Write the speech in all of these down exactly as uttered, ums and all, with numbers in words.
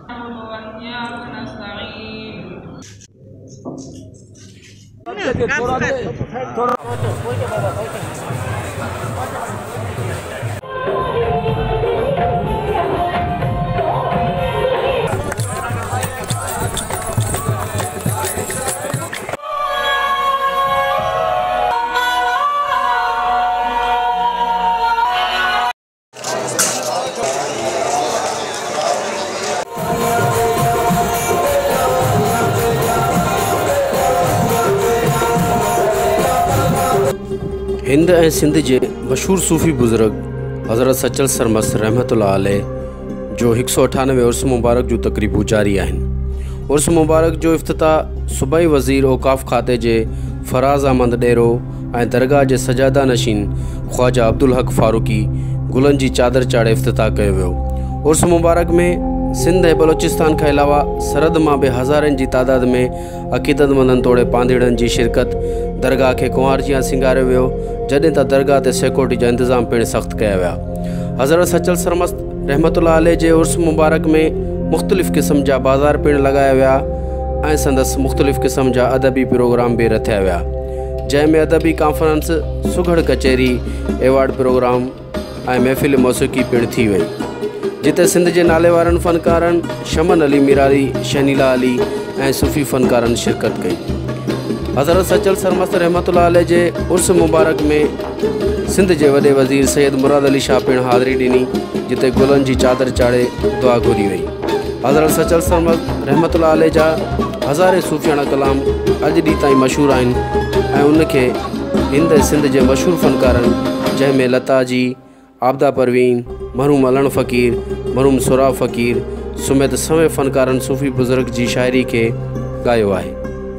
हिंद ऐं सिंध जे मशहूर सूफ़ी बुज़ुर्ग हज़रत सचल सरमस्त रहमतुल्लाह अलैह जो एक सौ अठानवे उर्स मुबारक जो तक़रीबूं जारी आहिनि। उर्स मुबारक जो इफ़्तिताह सूबाई वज़ीर औक़ाफ़ खाते जे फ़राज़ अहमद डेरो ऐं दरगाह जे सजादा नशीन ख़्वाजा अब्दुल हक़ फ़ारूक़ी गुलनि जी चादर चाढ़े इफ़्तिताह कयो वियो। उर्स मुबारक में सिंध ऐं बलोचिस्तान खां अलावा सरहद मां बि हज़ारनि जी तादाद में अक़ीदतमंदनि तोड़े पांधीड़नि जी शिरकत दरगाह खे कुंवारजियां सिंगारियो वियो, जॾहिं त दरगाह ते सिक्योरिटी जा इंतज़ाम पिणु सख़्तु कया विया। हज़रत सचल सरमस्त रहमतुल्लाह अलैह जे उर्स मुबारक में मुख़्तलिफ़ क़िस्म जा बाज़ार पिणु लॻाया विया ऐं संदसि मुख़्तलिफ़ क़िस्म जा अदबी प्रोग्राम बि रथिया विया, जंहिंमें अदबी कॉन्फ्रेंस, सुघड़ कचहरी, एवार्ड प्रोग्राम ऐं महफ़िल मौसीक़ी पिणु थी वई, जिते सिंध जे नाले वारनि फ़नकारनि शमन अली मिरारी, शनीला अली ऐं सूफ़ी फ़नकारनि शिरकत कई। हज़रत सचल सरमस्त रहमतुल्लाह अलैह जे उर्स मुबारक में सिंध जे वॾे वज़ीर सैयद मुराद अली शाह पिणु हाज़िरी ॾिनी, जिते गुलनि जी चादर चाढ़े दुआ घुरी वई। हज़रत सचल सरमस्त रहमतुल्लाह अलैह जा हज़ारे सूफ़ियाना कलाम अॼु ॾींहुं ताईं मशहूरु आहिनि ऐं उनखे हिंद ऐं सिंध जे मशहूरु फ़नकारनि जंहिंमें लता जी, आबदा परवीन, मरहूम अलण फ़क़ीर, मरहूम सुरा फ़क़ीर समेत सवे फ़नकारनि सूफ़ी बुज़ुर्ग जी शाइरी खे ॻायो आहे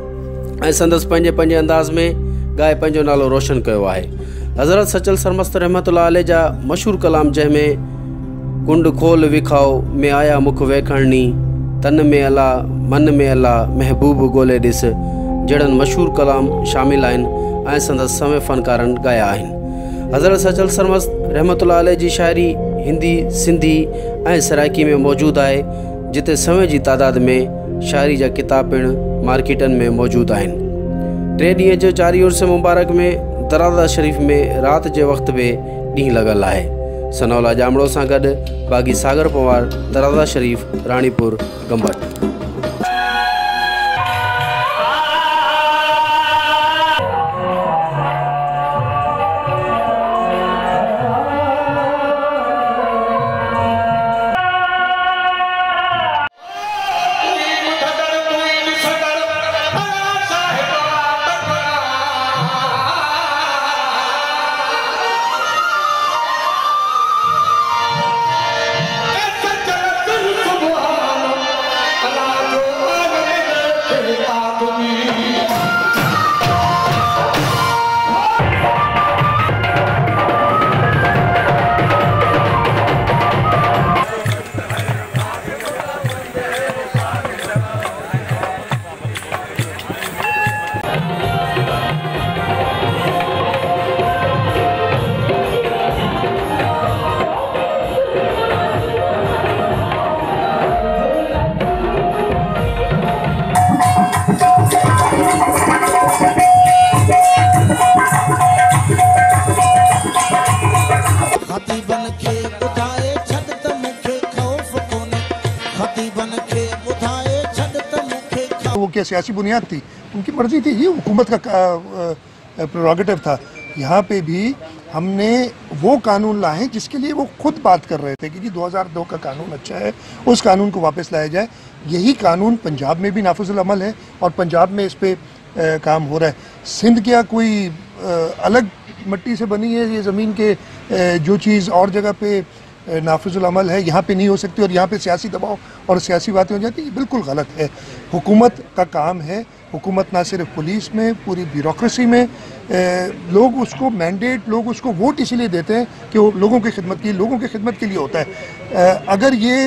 ऐं संदसि पंहिंजे पंहिंजे अंदाज़ में ॻाए पंहिंजो नालो रोशन कयो आहे। हज़रत सचल सरमस्त रहमतुल्लाह अलैह जा मशहूरु कलाम जंहिंमें कुंड खोल विखाओ में आया मुख वेखणनी, तन में अला मन में अला महबूब ॻोल्हे ॾिस जहिड़नि मशहूरु कलाम शामिल आहिनि ऐं संदसि सवे फ़नकारनि ॻाया आहिनि। हज़रत सचल सरमस्त रहमतुल्लाह अलैह जी शाइरी हिंदी, सिंधी ऐं सराइकी में मौजूदु आहे, जिते सवे जी तादाद में शाइरी जा किताब पिणु मार्केटनि में मौजूदु आहिनि। टे ॾींहं जो जारी उर्स मुबारक में दराज़ा शरीफ़ में राति जे वक़्तु बि ॾींहुं लॻल आहे। सनौला जामड़ो सां गॾु बाग़ी सागर पवार, दराज़ा शरीफ़, राणीपुर, गंबट। वो क्या सियासी बुनियाद थी, उनकी मर्जी थी, ये हुकूमत का प्रेरोगेटिव था। यहाँ पे भी हमने वो कानून लाए जिसके लिए वो खुद बात कर रहे थे कि जी दो हज़ार दो का कानून अच्छा है, उस कानून को वापस लाया जाए। यही कानून पंजाब में भी नाफिजुल अमल है और पंजाब में इस पे आ, काम हो रहा है। सिंध क्या कोई आ, अलग मिट्टी से बनी है ये ज़मीन के, आ, जो चीज़ और जगह पे नाफिजुल अमल है यहाँ पे नहीं हो सकती और यहाँ पे सियासी दबाव और सियासी बातें हो जाती है, ये बिल्कुल गलत है। हुकूमत का काम है, हुकूमत ना सिर्फ पुलिस में, पूरी ब्यूरोक्रेसी में ए, लोग उसको मैंडेट, लोग उसको वोट इसीलिए देते हैं कि वो लोगों की खिदमत की लोगों की खिदमत के लिए होता है। ए, अगर ये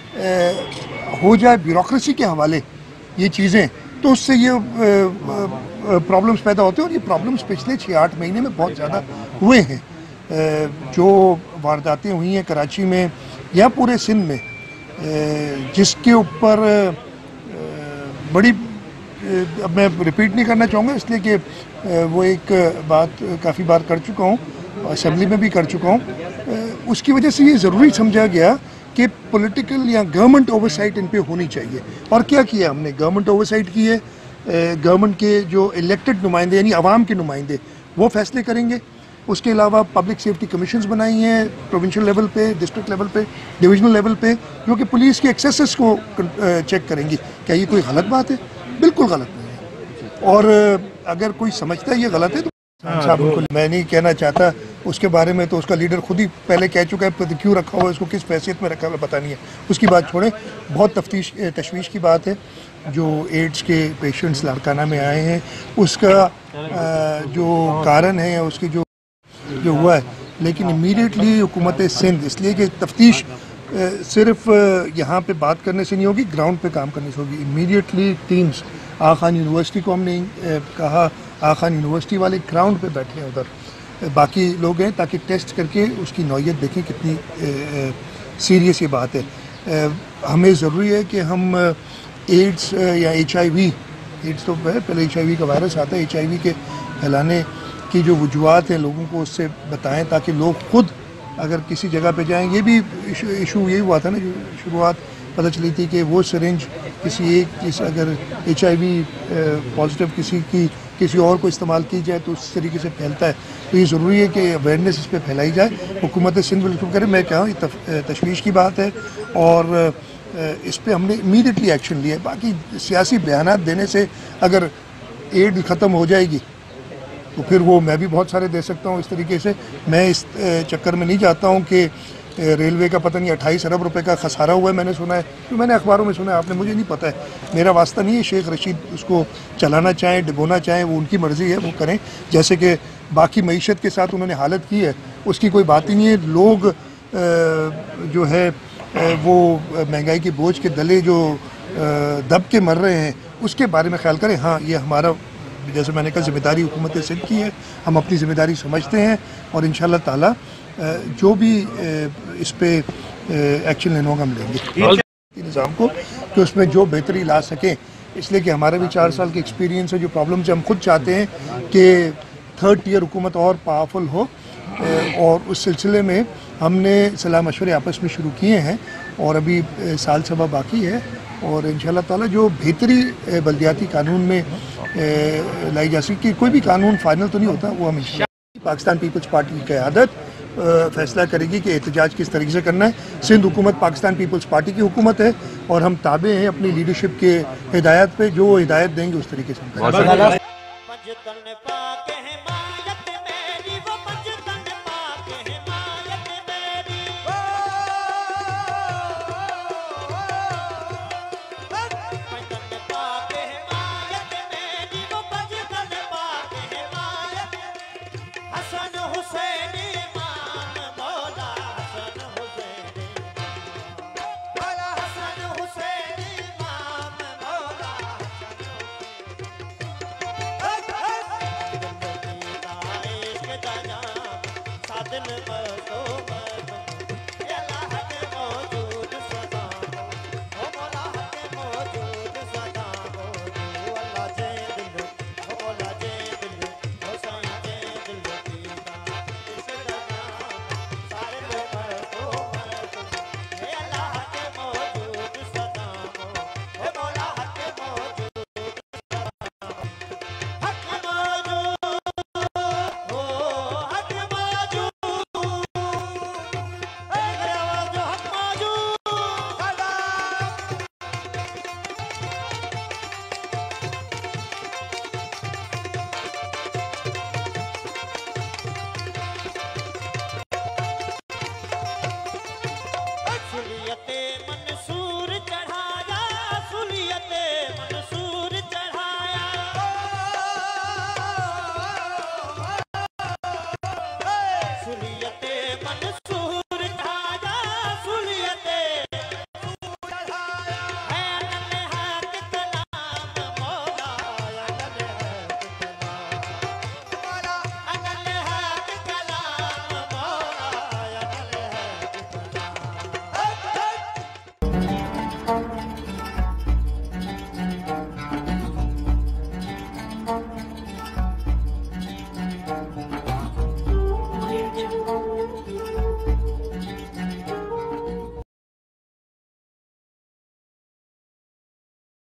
ए, हो जाए ब्यूरोक्रेसी के हवाले ये चीज़ें, तो उससे ये प्रॉब्लम्स पैदा होते हैं और ये प्रॉब्लम्स पिछले छः आठ महीने में बहुत ज़्यादा हुए हैं। जो वारदातें हुई हैं कराची में या पूरे सिंध में, जिसके ऊपर बड़ी, अब मैं रिपीट नहीं करना चाहूँगा इसलिए कि वो एक बात काफ़ी बार कर चुका हूँ, असेंबली में भी कर चुका हूँ। उसकी वजह से ये ज़रूरी समझा गया कि पॉलिटिकल या गवर्नमेंट ओवरसाइट इन पे होनी चाहिए। और क्या किया हमने? गवर्नमेंट ओवरसाइट की है। गवर्नमेंट के जो इलेक्टेड नुमाइंदे यानी आवाम के नुमाइंदे वो फैसले करेंगे। उसके अलावा पब्लिक सेफ्टी कमीशंस बनाई हैं प्रोविंशियल लेवल पे, डिस्ट्रिक्ट लेवल पे, डिविजनल लेवल पे, जो कि पुलिस के एक्सेसेस को चेक करेंगी। क्या ये कोई गलत बात है? बिल्कुल गलत नहीं है। और अगर कोई समझता है ये गलत है तो साहब उनको, मैं नहीं कहना चाहता उसके बारे में, तो उसका लीडर खुद ही पहले कह चुका है, तो क्यों रखा हुआ है उसको, किस हैसियत में रखा हुआ पता नहीं है, उसकी बात छोड़ें। बहुत तफ्तीश तशवीश की बात है जो एड्स के पेशेंट्स लाड़काना में आए हैं, उसका जो कारण है या उसकी जो जो हुआ है, लेकिन इमीडिएटली हुकूमत सिंध, इसलिए कि तफ्तीश सिर्फ यहाँ पे बात करने से नहीं होगी, ग्राउंड पे काम करने से होगी। Immediately teams, Aga Khan university को हमने कहा, आगा खान यूनिवर्सिटी वाले ग्राउंड पे बैठे हैं, उधर बाकी लोग हैं, ताकि टेस्ट करके उसकी नौयत देखें कितनी सीरियस ये बात है। ए, हमें ज़रूरी है कि हम एड्स या एच आई वी, एड्स तो है, पहले एच आई वी का वायरस आता है, एच आई वी के फैलाने की जो वजूहत हैं लोगों को उससे बताएं, ताकि लोग खुद अगर किसी जगह पे जाएं। ये भी इशू, इशू यही हुआ था ना, जो शुरुआत पता चली थी कि वो सिरिंज किसी एक किस अगर एच आई वी पॉजिटिव किसी की किसी और को इस्तेमाल की जाए तो उस तरीके से फैलता है। तो ये ज़रूरी है कि अवेयरनेस इस पर फैलाई जाए। हुकूमत सिंध बिल्कुल करे, मैं कहूँ ये तशवीश की बात है और इस पर हमने इमीडिएटली एक्शन लिया है। बाकी सियासी बयानात देने से अगर एड ख़त्म हो जाएगी तो फिर वो मैं भी बहुत सारे दे सकता हूँ इस तरीके से। मैं इस चक्कर में नहीं चाहता हूँ कि रेलवे का पता नहीं अट्ठाईस अरब रुपए का खसारा हुआ है, मैंने सुना है, तो मैंने अखबारों में सुना है, आपने, मुझे नहीं पता है, मेरा वास्ता नहीं है। शेख रशीद उसको चलाना चाहें, डिबोना चाहें, वो उनकी मर्ज़ी है, वो करें। जैसे कि बाकी मईशत के साथ उन्होंने हालत की है, उसकी कोई बात ही नहीं है। लोग जो है वो महंगाई के बोझ के दले जो दब के मर रहे हैं, उसके बारे में ख्याल करें। हाँ, ये हमारा, जैसे मैंने कहा, जिम्मेदारी हुकूमत सिंध की है, हम अपनी जिम्मेदारी समझते हैं और इंशाअल्लाह ताला जो भी इस पे एक्शन लेना होगा हम लेंगे निज़ाम को, कि उसमें जो बेहतरी ला सकें। इसलिए कि हमारा भी चार साल के एक्सपीरियंस है, जो प्रॉब्लम्स हम खुद चाहते हैं कि थर्ड टियर हुकूमत और पावरफुल हो, और उस सिलसिले में हमने सलाह मशवरे आपस में शुरू किए हैं और अभी साल सवा बाकी है। और इंशाअल्लाह ताला जो बेहतरी बल्दियाती कानून में लाई जा सके, कोई भी कानून फाइनल तो नहीं होता, वो हम पाकिस्तान पीपल्स पार्टी की क़यादत फैसला करेगी कि एहतजाज किस तरीके से करना है। सिंध हुकूमत पाकिस्तान पीपल्स पार्टी की हुकूमत है और हम ताबे हैं अपनी लीडरशिप के हिदायत पे, जो हिदायत देंगे उस तरीके से।